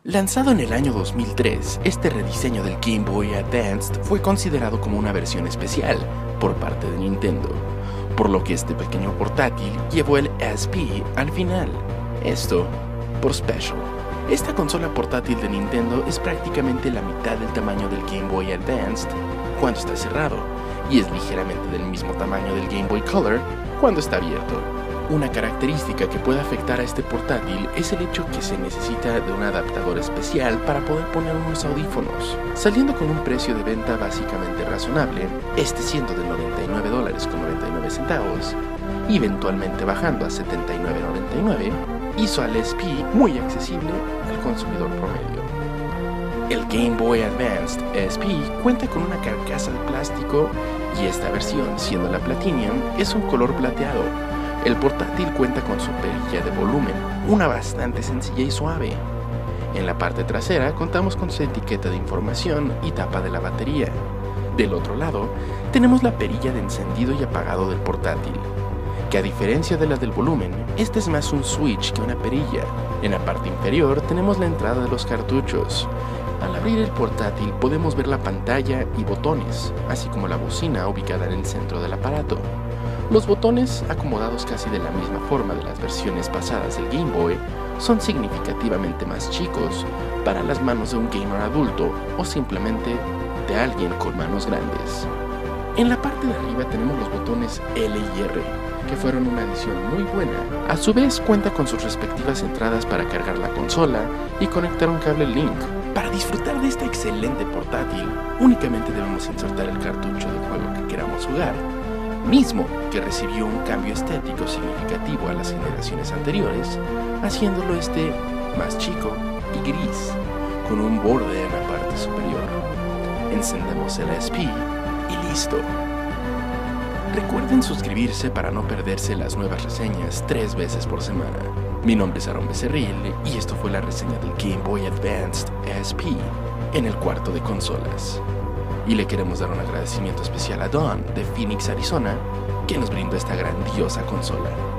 Lanzado en el año 2003, este rediseño del Game Boy Advanced fue considerado como una versión especial por parte de Nintendo, por lo que este pequeño portátil llevó el SP al final, esto por Special. Esta consola portátil de Nintendo es prácticamente la mitad del tamaño del Game Boy Advanced cuando está cerrado, y es ligeramente del mismo tamaño del Game Boy Color cuando está abierto. Una característica que puede afectar a este portátil es el hecho que se necesita de un adaptador especial para poder poner unos audífonos, saliendo con un precio de venta básicamente razonable, este siendo de $99.99 y eventualmente bajando a $79.99, hizo al SP muy accesible al consumidor promedio. El Game Boy Advanced SP cuenta con una carcasa de plástico y esta versión, siendo la Platinum, es un color plateado. El portátil cuenta con su perilla de volumen, una bastante sencilla y suave. En la parte trasera contamos con su etiqueta de información y tapa de la batería. Del otro lado, tenemos la perilla de encendido y apagado del portátil, que a diferencia de la del volumen, este es más un switch que una perilla. En la parte inferior tenemos la entrada de los cartuchos. Al abrir el portátil podemos ver la pantalla y botones, así como la bocina ubicada en el centro del aparato. Los botones, acomodados casi de la misma forma de las versiones pasadas del Game Boy, son significativamente más chicos para las manos de un gamer adulto o simplemente de alguien con manos grandes. En la parte de arriba tenemos los botones L y R, que fueron una adición muy buena. A su vez cuenta con sus respectivas entradas para cargar la consola y conectar un cable Link. Para disfrutar de esta excelente portátil, únicamente debemos insertar el cartucho del juego que queramos jugar, mismo que recibió un cambio estético significativo a las generaciones anteriores, haciéndolo más chico y gris, con un borde en la parte superior. Encendemos el SP y listo. Recuerden suscribirse para no perderse las nuevas reseñas 3 veces por semana. Mi nombre es Aaron Becerril y esto fue la reseña del Game Boy Advanced SP en el cuarto de consolas. Y le queremos dar un agradecimiento especial a Don de Phoenix, Arizona, que nos brindó esta grandiosa consola.